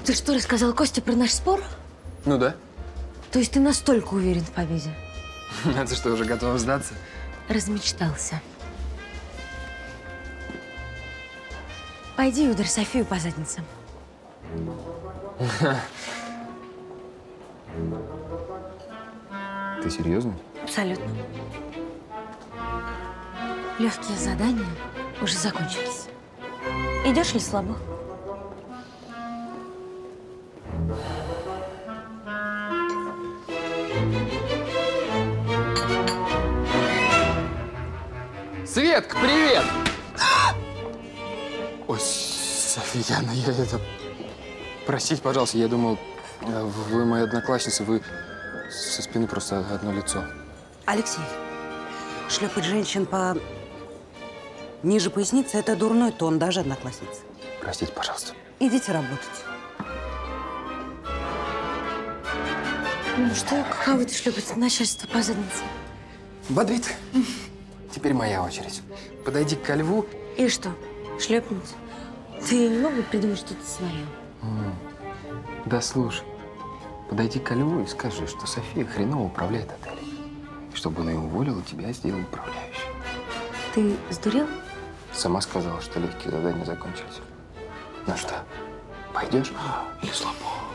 Ты что, рассказал Косте про наш спор? Ну да. То есть ты настолько уверен в победе? А ты что, уже готова сдаться? Размечтался. Пойди ударь Софию по заднице. Ты серьезно? Абсолютно. Легкие задания уже закончились. Идешь ли слабо? Светка, привет! Ой, Софьяна, я это… Простите, пожалуйста, я думал, вы моя одноклассница, вы со спины просто одно лицо. Алексей, шлепать женщин по ниже поясницы – это дурной тон, даже одноклассницы. Простите, пожалуйста. Идите работать. Ну что, каково ты шлепать начальство по заднице? Бодрит. Теперь моя очередь. Подойди ко льву. И что, шлепнуть? Ты не мог бы придумать что-то свое? Да слушай, подойди ко льву и скажи, что София хреново управляет отелем. И чтобы она его уволила, тебя сделал управляющим. Ты сдурел? Сама сказала, что легкие задания закончились. Ну что, пойдешь или слабо?